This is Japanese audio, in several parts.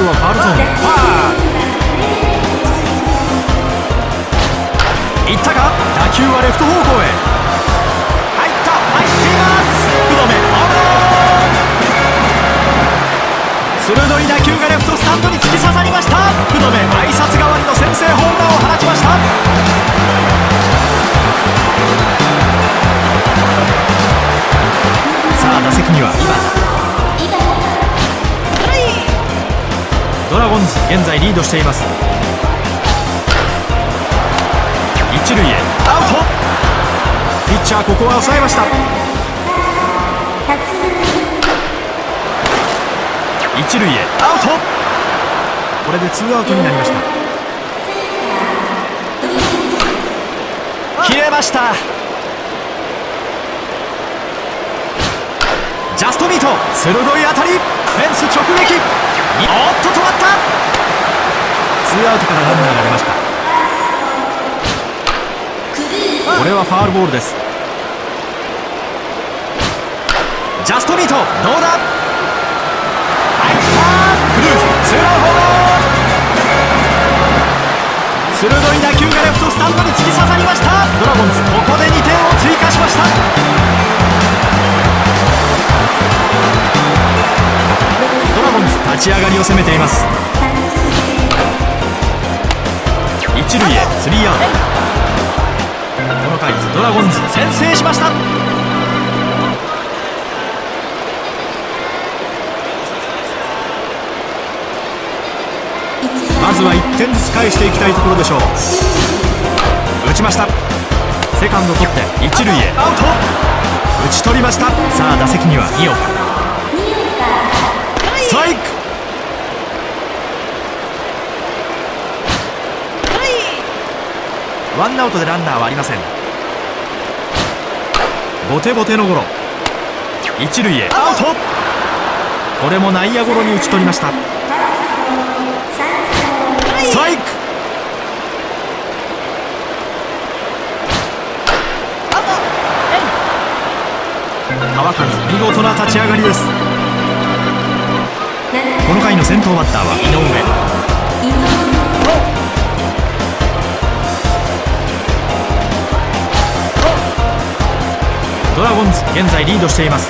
ルはファウルゾーン。いったか。打球はレフト方向へ入っています。福留、鋭い打球がレフトスタンドに突き刺さりました。福留、挨拶代わりの先制ホームランを放ちました。さあ打席には井端。ドラゴンズ現在リードしています。一塁へアウト。ピッチャーここは抑えました。一塁へアウト。これでツーアウトになりました。切れました。ジャストミート、鋭い当たり、フェンス直撃。おっと止まった。ツーアウトからランナーが出ました。これはファウルボールです。ジャストミート、どうだ。入った。クルーズツーランホームラン。鋭い打球がレフトスタンドに突き刺さりました。ドラゴンズここで2点を追加しました。ドラゴンズ立ち上がりを攻めています。一塁へスリーアウト。この回ドラゴンズ先制しました。まずは1点ずつ返していきたいところでしょう。打ちました。セカンド取って一塁へアウト。打ち取りました。さあ打席には二岡。ストライク。ワンアウトでランナーはありません。ボテボテのゴロ。一塁へアウト。これも内野ゴロに打ち取りました。ストライク。川上見事な立ち上がりです。この回の先頭バッターは井上。ドラゴンズ現在リードしています。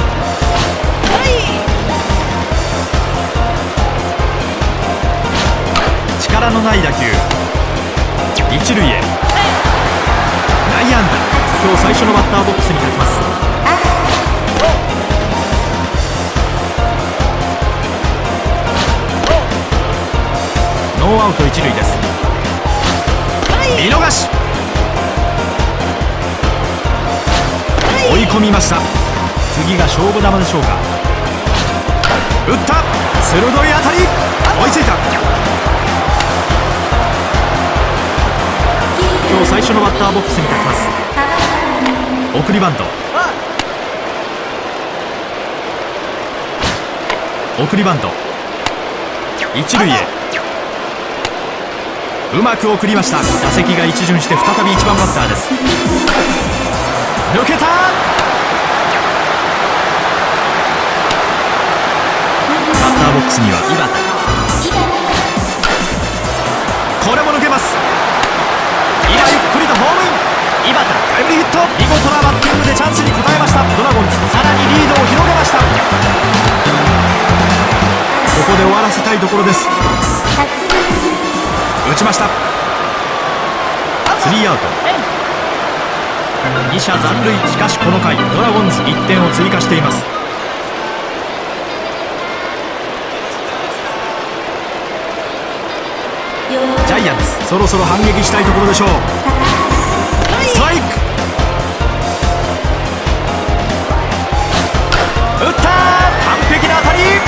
力のない打球。一塁へ内野安打。今日最初のバッターボックスに立ちます。ノーアウト一塁です。見逃し。追い込みました。次が勝負球でしょうか。打った。鋭い当たり。追いついた。今日最初のバッターボックスに立ちます。送りバント。送りバント。一塁へうまく送りました。打席が一巡して再び1番バッターです。抜けた。バッターボックスには井端。これも抜けます。今ゆっくりとホームイン。井端タイムリーヒット。見事なバッティングでチャンスに応えました。ドラゴンズさらにリードを広げました。ここで終わらせたいところです。打ちました。スリーアウト。2者残塁。しかしこの回ドラゴンズ1点を追加しています。ジャイアンツそろそろ反撃したいところでしょう。ストライク。打った。完璧な当たり。入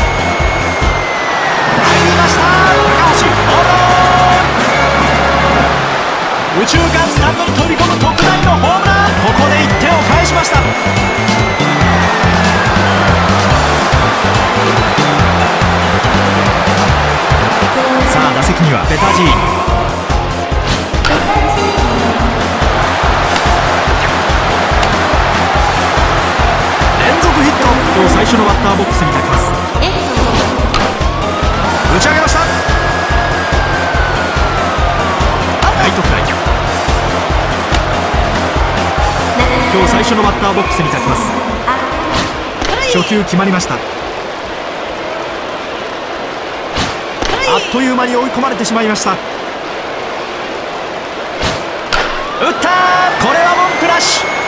りました。高橋ホームラン。右中間スタンドに飛び込む特大のホームラン。ここで1点を返しました。さあ打席にはペタジーニ。連続ヒット。今日最初のバッターボックスに立ちます。打ち上げました。ライトフライ。今日最初のバッターボックスに立ちます。初球決まりました。あっという間に追い込まれてしまいました。打った、これは文句なし。